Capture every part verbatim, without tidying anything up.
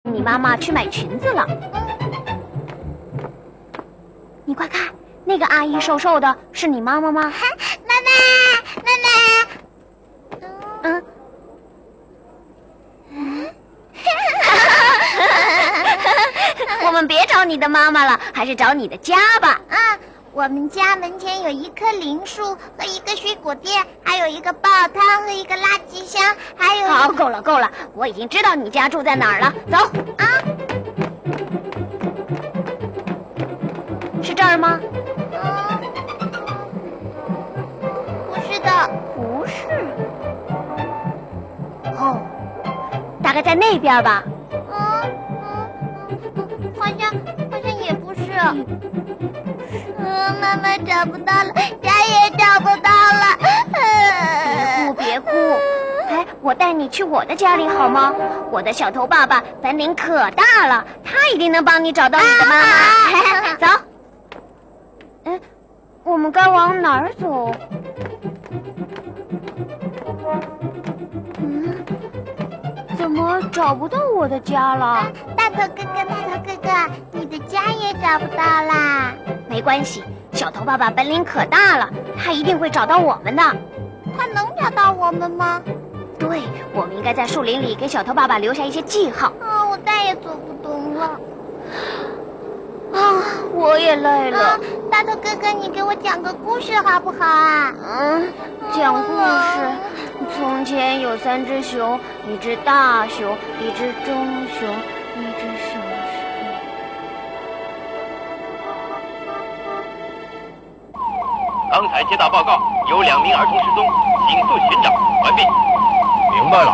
你妈妈去买裙子了。你快看，那个阿姨瘦瘦的，是你妈妈吗？ 妈妈，妈妈。 嗯。我们别找你的妈妈了，还是找你的家吧。 嗯，我们家门前有一棵梨树和一个水果店，还有一个报摊和一个垃圾箱，还有…… 好，够了够了，我已经知道你家住在哪儿了。走啊， 是这儿吗？ 嗯，不是的， 不是。哦，大概在那边吧。 嗯嗯，好像好像也不是。嗯，妈妈找不到了，家也找不到了。 别哭别哭，哎，我带你去我的家里好吗？我的小头爸爸本领可大了，他一定能帮你找到你的妈妈。走。嗯，我们该往哪儿走？嗯，怎么找不到我的家了？ 大头哥哥，大头哥哥，你的家也找不到啦。 没关系，小头爸爸本领可大了，他一定会找到我们的。 他能找到我们吗？ 对，我们应该在树林里给小头爸爸留下一些记号。 啊，我再也走不动了。 啊，我也累了。 啊，大头哥哥，你给我讲个故事好不好啊？ 嗯，讲故事。从前有三只熊，一只大熊，一只中熊，一只小熊。 刚才接到报告，有两名儿童失踪，请速寻找。完毕。 明白了。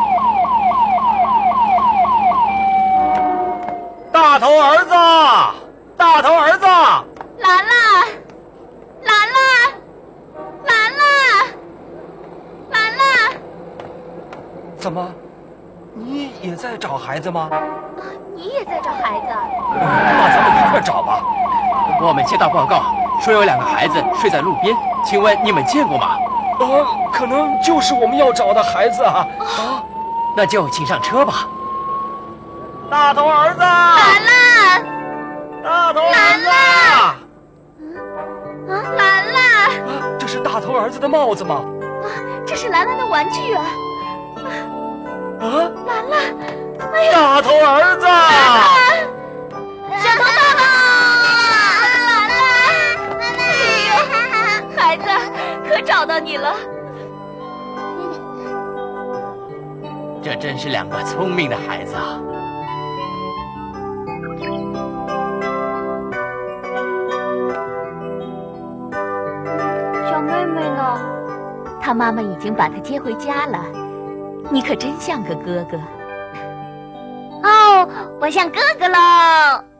大头儿子，大头儿子， 兰兰，兰兰，兰兰，兰兰， 怎么，你也在找孩子吗？ 你也在找孩子？ 那咱们一块找吧。 我们接到报告，说有两个孩子睡在路边，请问你们见过吗？ 呃，可能就是我们要找的孩子啊。啊， 那就请上车吧。 大头儿子， 兰兰， 大头儿子， 啊，兰兰， 啊，这是大头儿子的帽子吗？ 啊，这是兰兰的玩具啊！ 啊， 兰兰，哎呀， 大头儿子， 小头爸爸，兰兰，哎呦，孩子，可找到你了。 这真是两个聪明的孩子啊！ 小妹妹呢？ 她妈妈已经把她接回家了。你可真像个哥哥。 哦，我像哥哥喽。